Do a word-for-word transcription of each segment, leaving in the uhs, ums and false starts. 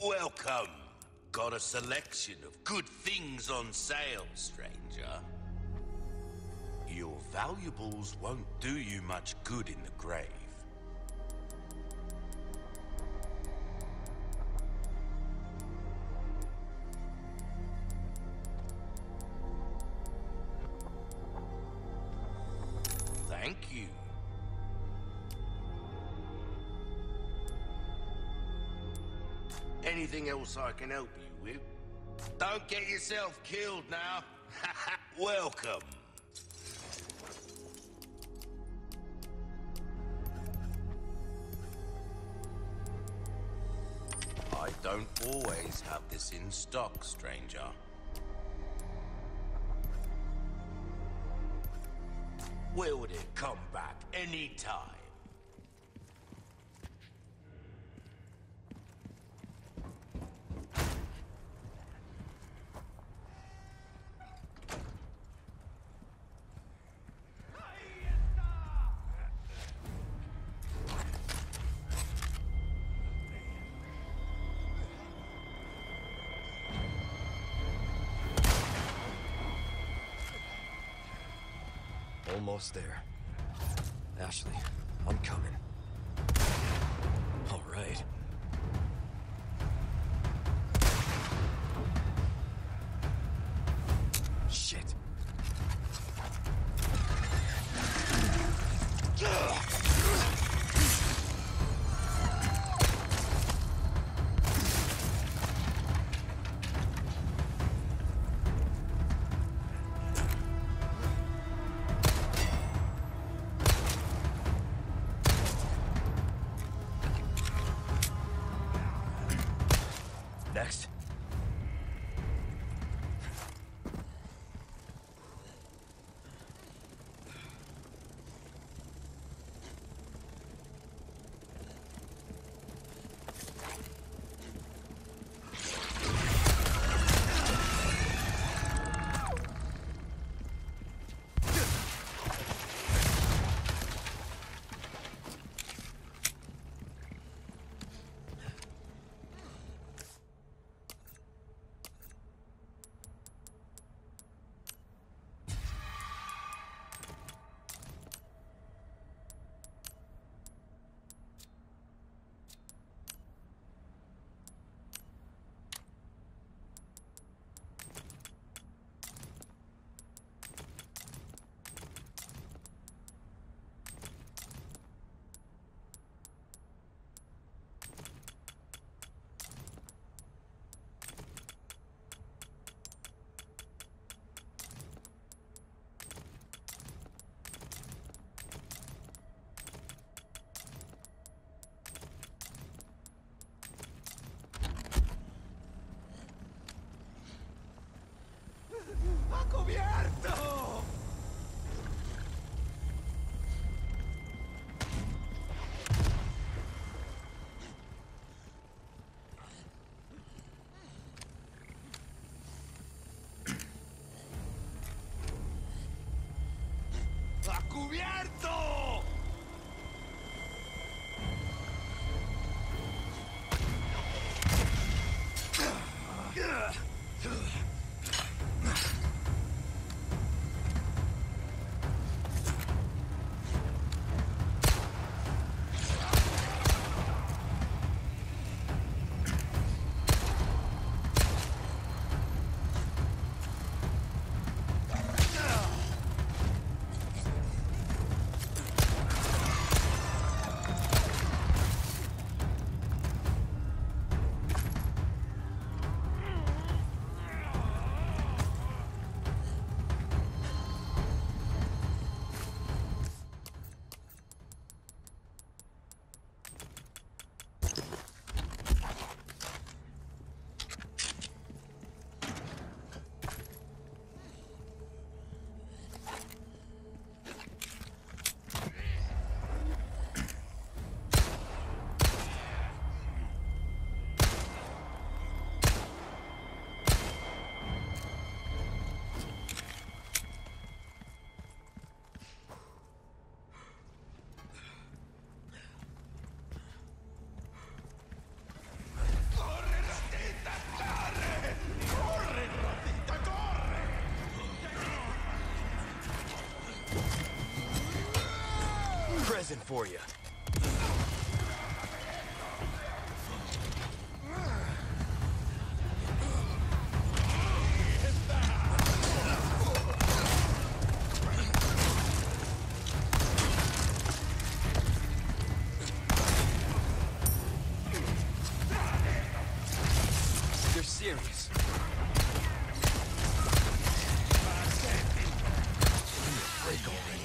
Welcome. Got a selection of good things on sale, stranger. Your valuables won't do you much good in the grave. Thank you. Anything else I can help you with? Don't get yourself killed now. Welcome. I don't always have this in stock, stranger. Will it come back anytime? Almost there. Ashley, I'm coming. All right. Shit. Next. ¡Ha cubierto! ¡Ha cubierto! something for you. You're serious. Break already.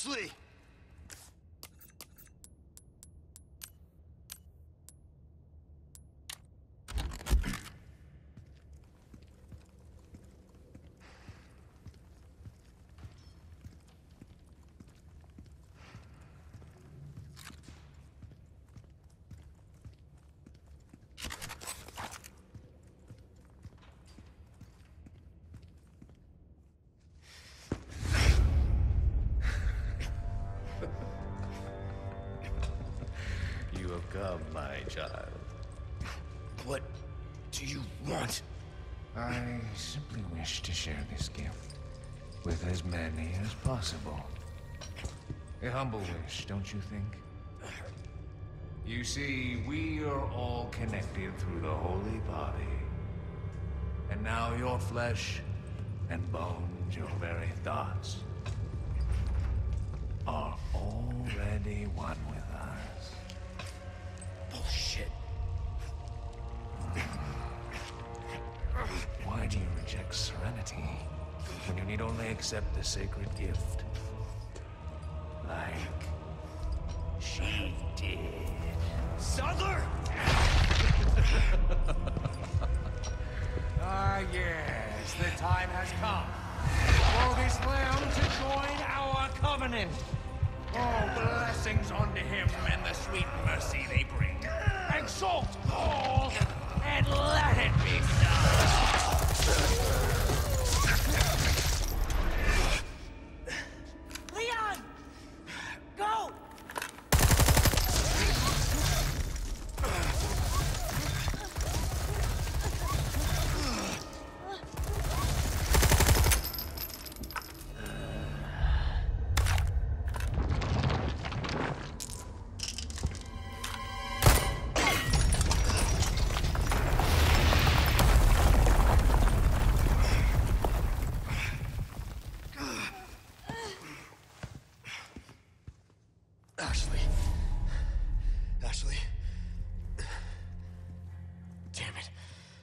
Ashley! You have come, my child. What do you want? I simply wish to share this gift with as many as possible. A humble wish, don't you think? You see, we are all connected through the holy body. And now your flesh and bones, your very thoughts, are already one with us. Bullshit. Why do you reject serenity when you need only accept the sacred gift? Like she did. Sadler! Ah, yes, the time has come for this lamb to join our covenant. Oh, blessings unto him and the sweet mercy they bring. Exalt all and let it be done. Leon! Go! Ashley. Ashley. Damn it.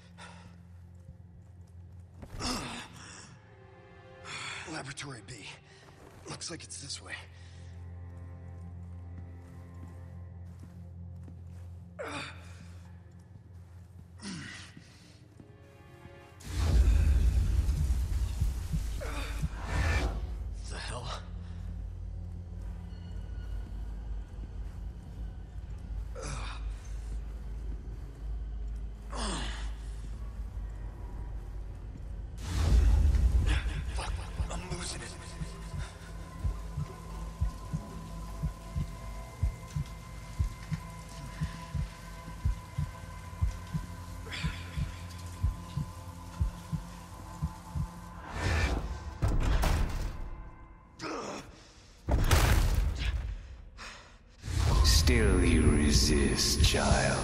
Laboratory B. Looks like it's this way. The hell? Fuck, I'm losing it. Still you resist, child.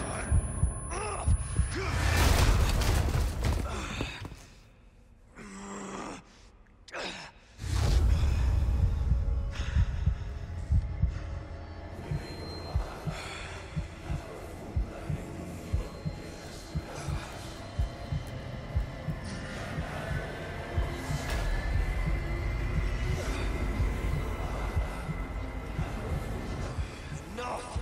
Enough!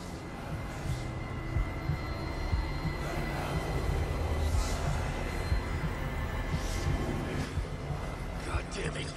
God damn it.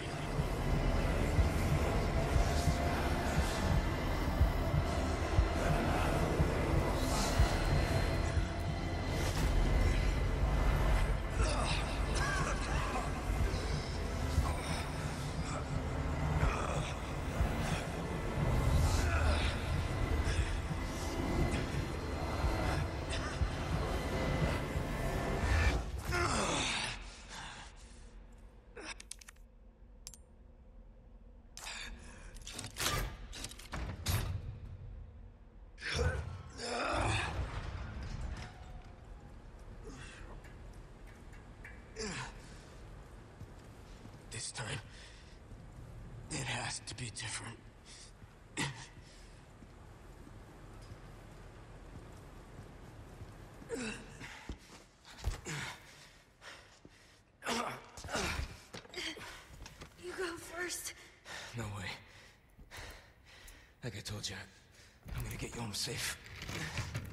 This time, it has to be different. You go first. No way. Like I told you, I'm gonna get you home safe.